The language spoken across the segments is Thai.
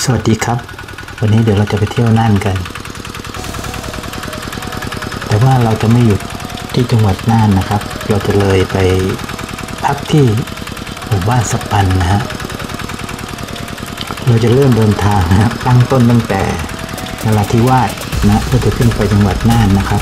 สวัสดีครับวันนี้เดี๋ยวเราจะไปเที่ยวน่านกันแต่ว่าเราจะไม่หยุดที่จังหวัดน่านนะครับเราจะเลยไปพักที่หมู่บ้านสปันนะฮะเราจะเริ่มเดินทางนะครับตั้งต้นตั้งแต่นราธิวาสนะเพื่อจะขึ้นไปจังหวัดน่านนะครับ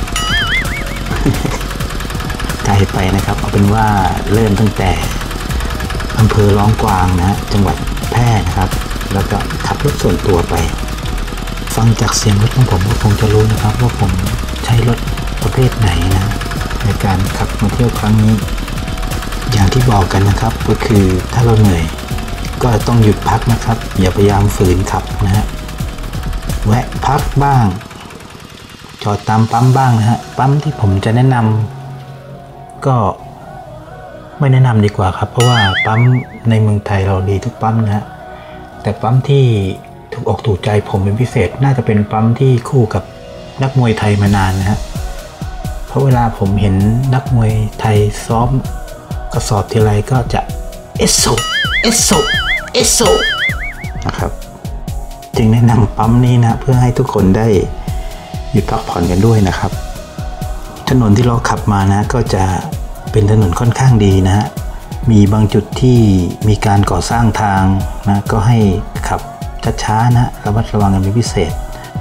ไกลไปนะครับเอาเป็นว่าเริ่มตั้งแต่อำเภอร้องกวางนะฮะจังหวัดแพร่นะครับแล้วก็ขับรถส่วนตัวไปฟังจากเสียงรถของผมก็คงจะรู้นะครับว่าผมใช้รถประเภทไหนนะในการขับมาเที่ยวครั้งนี้อย่างที่บอกกันนะครับก็คือถ้าเราเหนื่อยก็ต้องหยุดพักนะครับอย่าพยายามฝืนขับนะฮะแวะพักบ้างจอดตามปั๊มบ้างนะฮะปั๊มที่ผมจะแนะนำก็ไม่แนะนำดีกว่าครับเพราะว่าปั๊มในเมืองไทยเราดีทุกปั๊มนะฮะแต่ปั๊มที่ถูกอกถูกใจผมเป็นพิเศษน่าจะเป็นปั๊มที่คู่กับนักมวยไทยมานานนะฮะเพราะเวลาผมเห็นนักมวยไทยซ้อมกระสอบทีไรก็จะเอสโซเอสโซเอสโซนะครับจึงแนะนำปั๊มนี้นะเพื่อให้ทุกคนได้หยุดพักผ่อนกันด้วยนะครับถนนที่เราขับมานะก็จะเป็นถนนค่อนข้างดีนะฮะมีบางจุดที่มีการก่อสร้างทางนะก็ให้ขับช้าๆนะระมัดระวังกันเป็นพิเศษ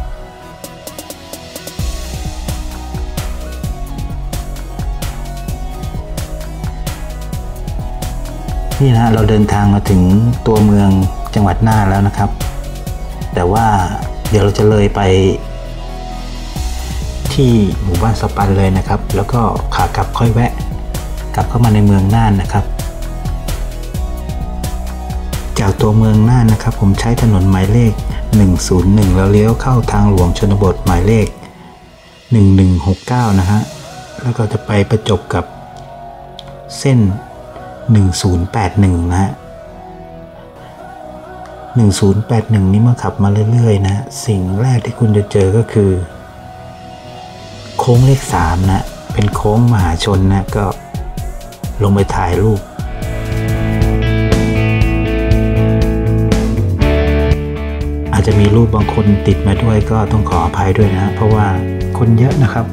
นี่นะเราเดินทางมาถึงตัวเมืองจังหวัดน่านแล้วนะครับแต่ว่าเดี๋ยวเราจะเลยไปที่หมู่บ้านสปันเลยนะครับแล้วก็ขากลับค่อยแวะกลับเข้ามาในเมืองน่านนะครับจากตัวเมืองน่านนะครับผมใช้ถนนหมายเลข101แล้วเลี้ยวเข้าทางหลวงชนบทหมายเลข1169นะฮะแล้วก็จะไปประจบกับเส้น1081นะฮะ1081นี้เมื่อขับมาเรื่อยๆนะสิ่งแรกที่คุณจะเจอก็คือโค้งเลข3นะเป็นโค้งมหาชนนะก็ลงไปถ่ายรูปอาจจะมีรูปบางคนติดมาด้วยก็ต้องขออภัยด้วยนะเพราะว่าคนเยอะนะครับ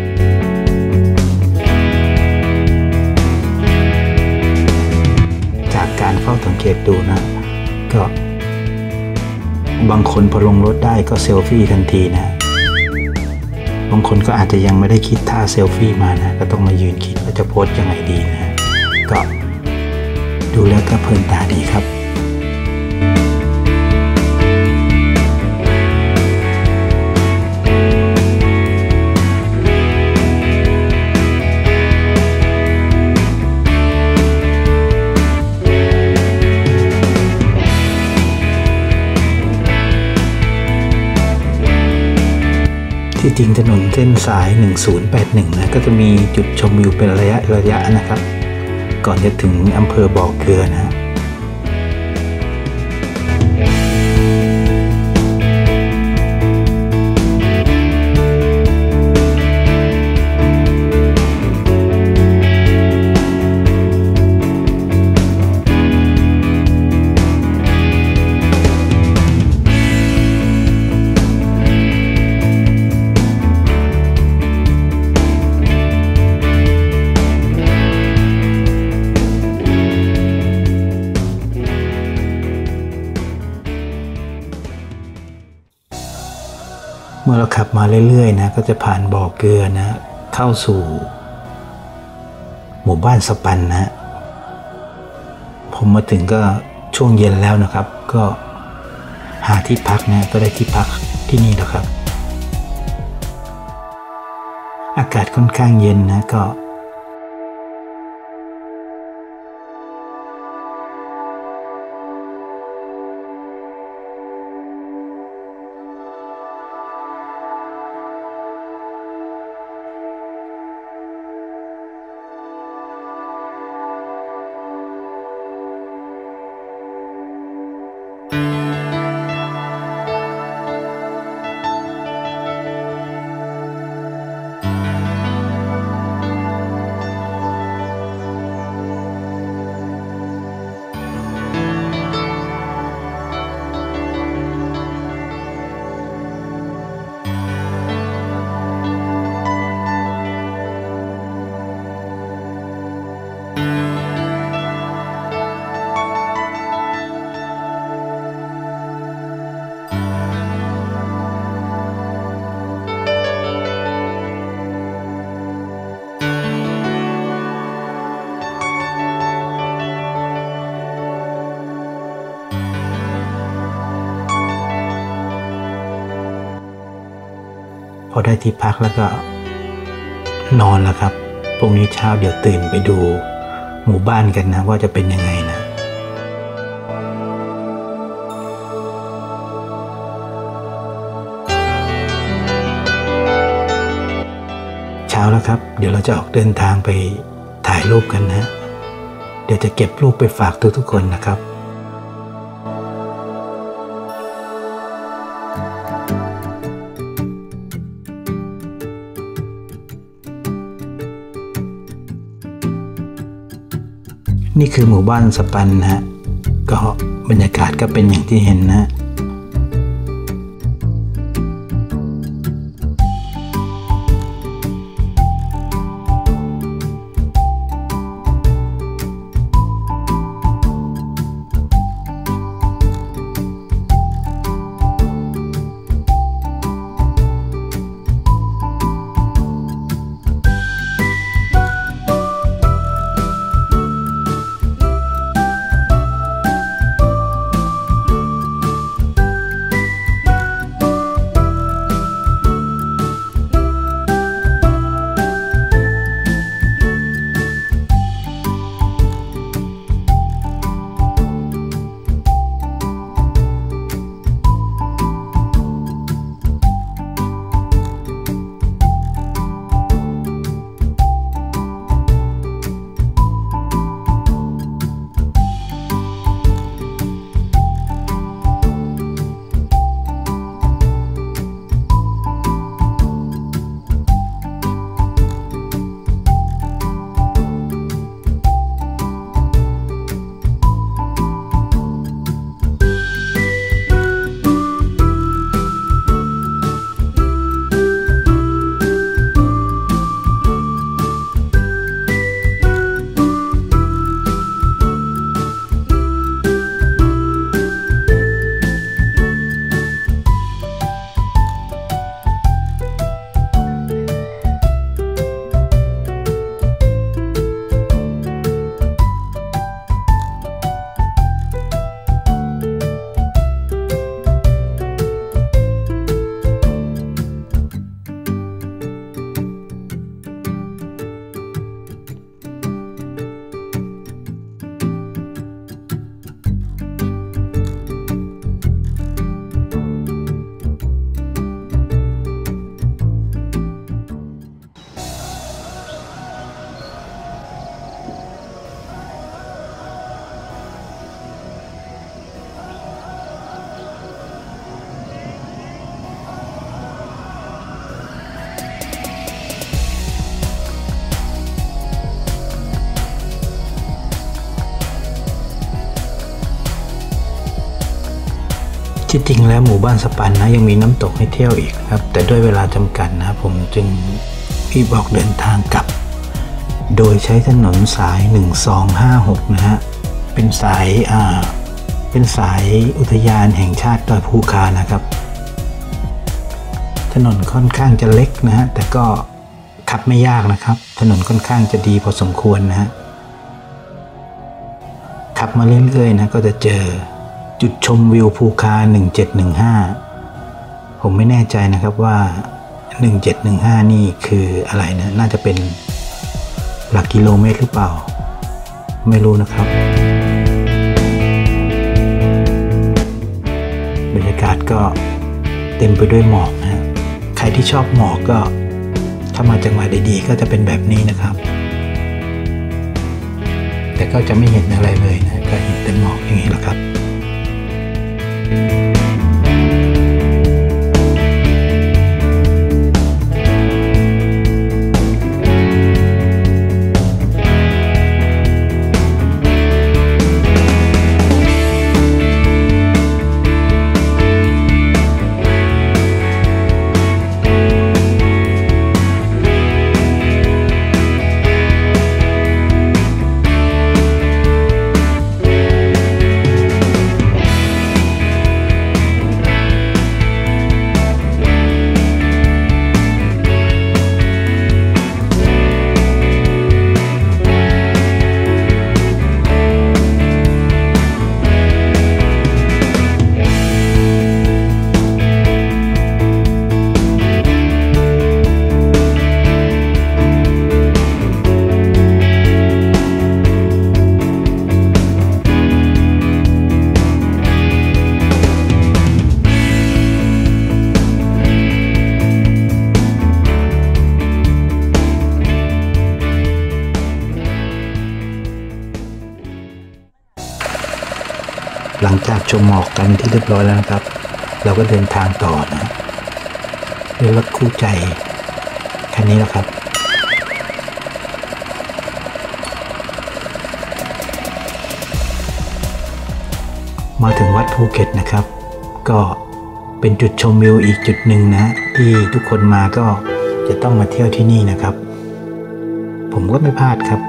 จากการเฝ้าสังเกตดูนะก็บางคนพอลงรถได้ก็เซลฟี่ทันทีนะบางคนก็อาจจะยังไม่ได้คิดท่าเซลฟี่มานะก็ต้องมายืนคิดว่าจะโพสยังไงดีนะก็ดูแล้วก็เพลินตาดีครับที่จริงถนนเส้นสาย1081นะก็จะมีจุดชมวิวเป็นระยะนะครับก่อนจะถึงอำเภอบ่อเกลือนะเมื่อเราขับมาเรื่อยๆนะก็จะผ่านบ่อเกลือนะเข้าสู่หมู่บ้านสปันนะผมมาถึงก็ช่วงเย็นแล้วนะครับก็หาที่พักนะก็ได้ที่พักที่นี่แล้วครับอากาศค่อนข้างเย็นนะก็พอได้ที่พักแล้วก็นอนแล้วครับพรุ่งนี้เช้าเดี๋ยวตื่นไปดูหมู่บ้านกันนะว่าจะเป็นยังไงนะเช้าแล้วครับเดี๋ยวเราจะออกเดินทางไปถ่ายรูปกันนะเดี๋ยวจะเก็บรูปไปฝากทุกๆคนนะครับนี่คือหมู่บ้านสปันนะฮะก็บรรยากาศก็เป็นอย่างที่เห็นนะที่จริงแล้วหมู่บ้านสปันนะยังมีน้ำตกให้เที่ยวอีกครับแต่ด้วยเวลาจำกัดนะผมจึงรีบออกเดินทางกลับโดยใช้ถนนสาย1256นะฮะเป็นสายอุทยานแห่งชาติดอยภูคานะครับถนนค่อนข้างจะเล็กนะฮะแต่ก็ขับไม่ยากนะครับถนนค่อนข้างจะดีพอสมควรนะฮะขับมาเรื่อยๆนะก็จะเจอจุดชมวิวภูคา1715ผมไม่แน่ใจนะครับว่า1715นี่คืออะไรนะน่าจะเป็นหลักกิโลเมตรหรือเปล่าไม่รู้นะครับบรรยากาศก็เต็มไปด้วยหมอกนะใครที่ชอบหมอกก็ถ้ามาจังหวะดีๆก็จะเป็นแบบนี้นะครับแต่ก็จะไม่เห็นอะไรเลยนะก็เห็นแต่หมอกอย่างนี้แหละครับหลังจากชมหมอกกันเป็นที่เรียบร้อยแล้วนะครับเราก็เดินทางต่อนะด้วยรถคู่ใจคันนี้แหละครับมาถึงวัดภูเก็ตนะครับก็เป็นจุดชมวิวอีกจุดหนึ่งนะที่ทุกคนมาก็จะต้องมาเที่ยวที่นี่นะครับผมก็ไม่พลาดครับ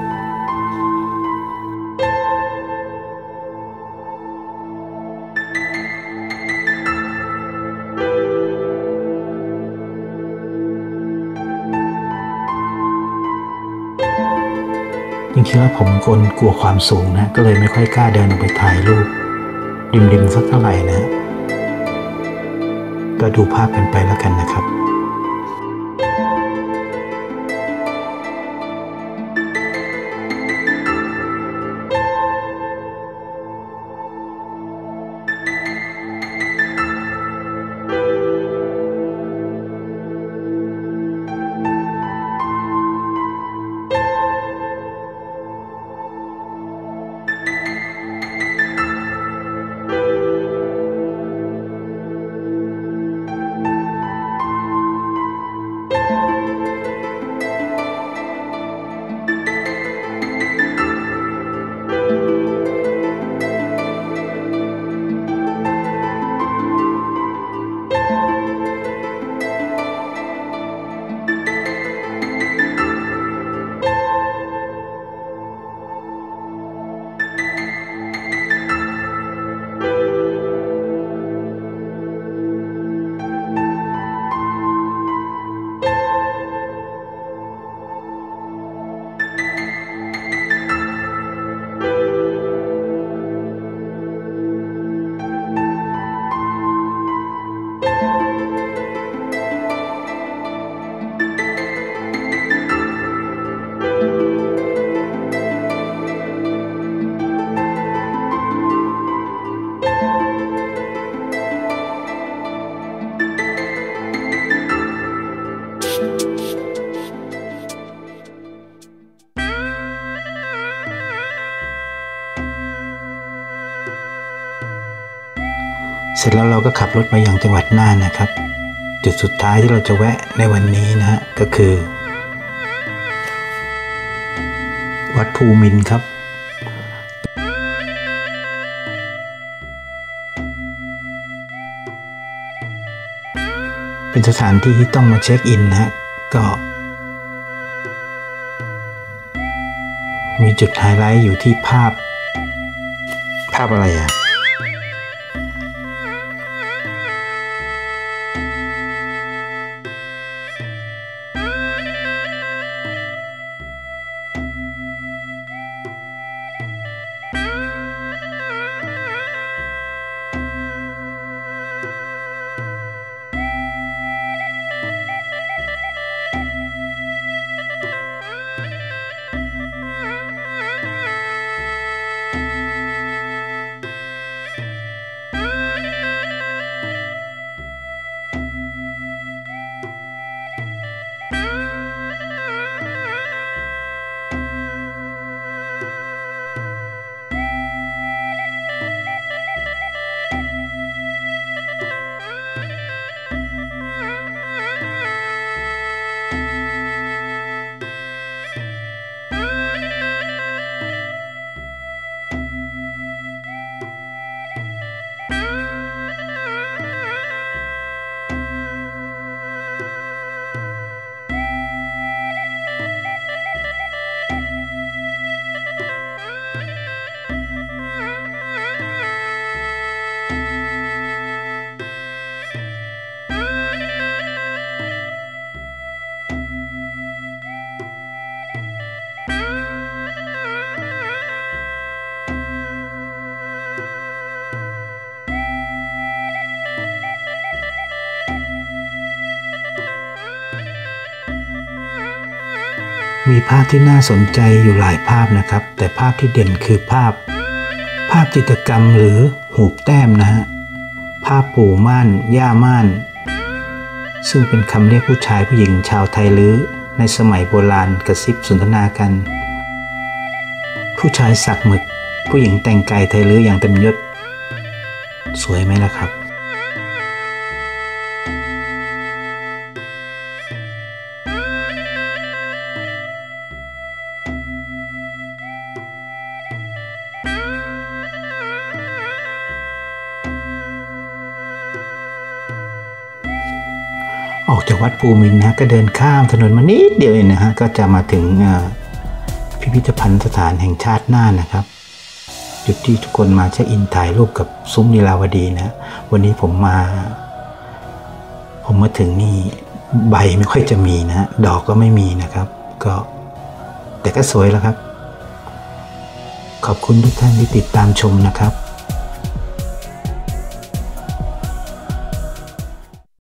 จริงๆแล้วผมคนกลัวความสูงนะก็เลยไม่ค่อยกล้าเดินออกไปถ่ายรูปริมๆสักเท่าไหร่นะก็ดูภาพกันไปแล้วกันนะครับเสร็จแล้วเราก็ขับรถมายังจังหวัดน่านนะครับจุดสุดท้ายที่เราจะแวะในวันนี้นะฮะก็คือวัดภูมินทร์ครับเป็นสถานที่ที่ต้องมาเช็คอินนะฮะก็มีจุดไฮไลท์อยู่ที่ภาพอะไรอ่ะมีภาพที่น่าสนใจอยู่หลายภาพนะครับแต่ภาพที่เด่นคือภาพจิตรกรรมหรือหูบแต้มนะฮะภาพปู่ม่านย่าม่านซึ่งเป็นคำเรียกผู้ชายผู้หญิงชาวไทยลื้อในสมัยโบราณกระซิบสนทนากันผู้ชายสักหมึกผู้หญิงแต่งกายไทยลื้ออย่างเต็มยศสวยไหมล่ะครับออกจากวัดภูมินทร์นะก็เดินข้ามถนนมานิดเดียวเองนะฮะก็จะมาถึงพิพิธภัณฑ์สถานแห่งชาติน่านนะครับจุดที่ทุกคนมาเช็คอินถ่ายรูปกับซุ้มลีลาวดีนะวันนี้ผมมาถึงนี่ใบไม่ค่อยจะมีนะดอกก็ไม่มีนะครับก็แต่ก็สวยแล้วครับขอบคุณทุกท่านที่ติดตามชมนะครับ